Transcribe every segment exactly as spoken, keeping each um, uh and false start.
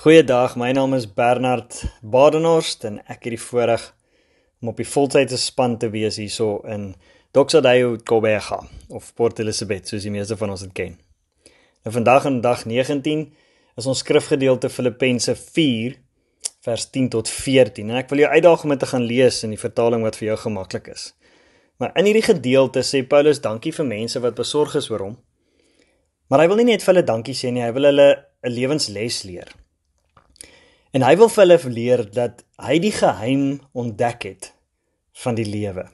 Goeiedag, my naam is Bernard Badenhorst en ek het die voorreg om op die voltydse span te wees hierso in Doxadeyo Kobega of Port Elizabeth, soos die meeste van ons het ken. En vandag in dag negentien is ons skrifgedeelte Filippense vier vers tien tot veertien en ek wil jou uitdaag om dit te gaan lees in die vertaling wat vir jou gemaklik is. Maar in hierdie gedeelte sê Paulus dankie vir mense wat besorg is oor hom, maar hy wil nie net vir hulle dankie sê nie, hy wil hulle 'n lewensles leer. En hy wil vir hulle leer dat hy die geheim ontdek het van die lewe.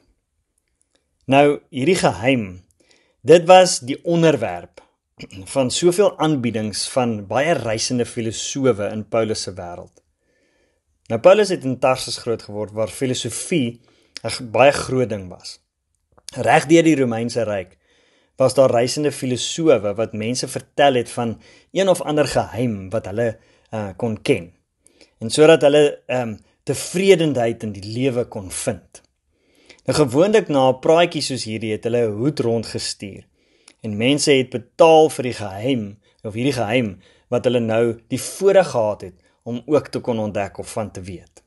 Nou, hierdie geheim, dit was die onderwerp van soveel aanbiedings van baie reisende filosowe in Paulus se wêreld. Nou, Paulus het in Tarsus groot geword waar filosofie 'n baie groot ding was. Reg deur die Romeinse Ryk was daar reisende filosowe wat mense vertel het van een of ander geheim wat hulle uh, kon ken. En sodat hulle um, tevredenheid in die lewe kon vind. Nou gewoonlik na 'n praatjie soos hierdie het hulle 'n hoed rondgestuur. En mense het betaal vir die geheim, of hierdie geheim, wat hulle nou die voorreg gehad het, om ook te kon ontdek of van te weet.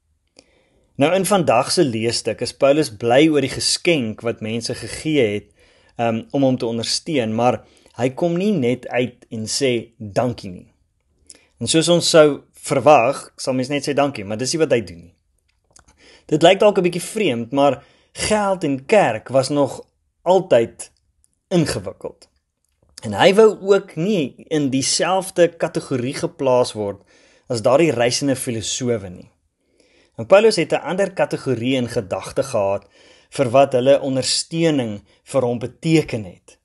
Nou in vandag se leesstuk is Paulus bly oor die geskenk wat mense gegee het, um, om hom te ondersteun, maar hy kom nie net uit en sê dankie nie. En soos ons sou verwag, sal mens net sê dankie, maar dis nie wat hy doen nie. Dit lyk dalk 'n bietjie vreemd, maar geld en kerk was nog altyd ingewikkeld. En hy wou ook nie in dieselfde kategorie geplaas word as daardie reisende filosowe nie. En Paulus het 'n ander kategorie in gedagte gehad vir wat hulle ondersteuning vir hom beteken het.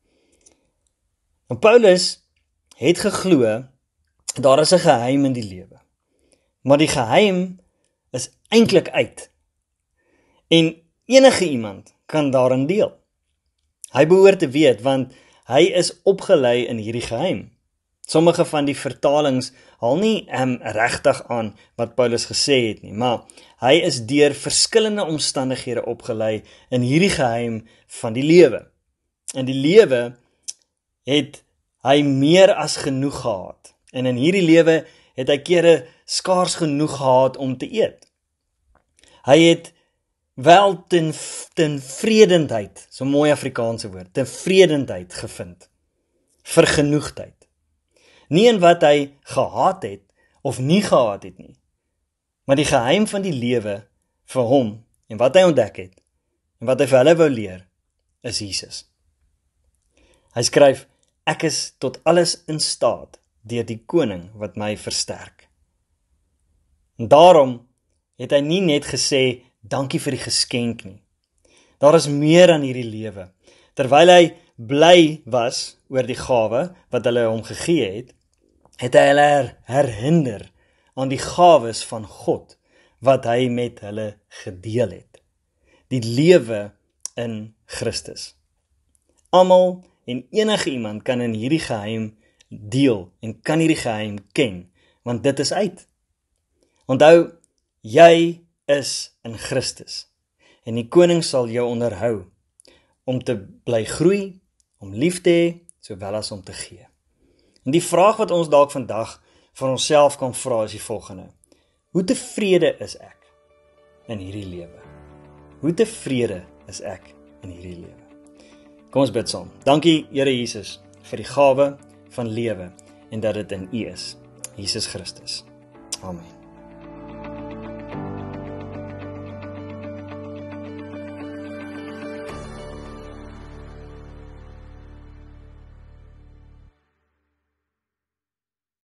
En Paulus het geglo daar is 'n geheim in die lewe. Maar die geheim is eintlik uit. En enige iemand kan daarin deel. Hy behoort te weet, want hy is opgelei in hierdie geheim. Sommige van die vertalings haal nie um, regtig aan wat Paulus gesê het nie, maar hy is deur verskillende omstandighede opgelei in hierdie geheim van die lewe. In die lewe het hy meer as genoeg gehad. En in hierdie lewe het hy kere skaars genoeg gehad om te eet. Hy het wel ten, ten vredendheid, so 'n mooi Afrikaanse woord, ten vredendheid gevind, vergenoegdheid. Nie in wat hy gehad het, of nie gehad het nie, maar die geheim van die lewe vir hom, en wat hy ontdek het, en wat hy vir hulle wou leer, is Jesus. Hy skryf, ek is tot alles in staat, deur die koning wat my versterk. En daarom het hy nie net gesê, dankie vir die geskenk nie. Daar is meer aan hierdie lewe. Terwyl hy bly was oor die gawe wat hulle hom gegee het, het hy hulle herinner aan die gawes van God wat hy met hulle gedeel het. Die lewe in Christus. Almal en enige iemand kan in hierdie geheim deel en kan hierdie geheim ken, want dit is uit. Onthou, jy is in Christus en die koning sal jou onderhou om te bly groei, om lief te hê, sowel as om te gee. En die vraag wat ons dalk vandag vir onsself kan vra is die volgende: hoe tevrede is ek in hierdie lewe? Hoe tevrede is ek in hierdie lewe? Kom ons bid saam. Dankie Here Jesus vir die gawe van lewe en dat dit in U is, Jesus Christus. Amen.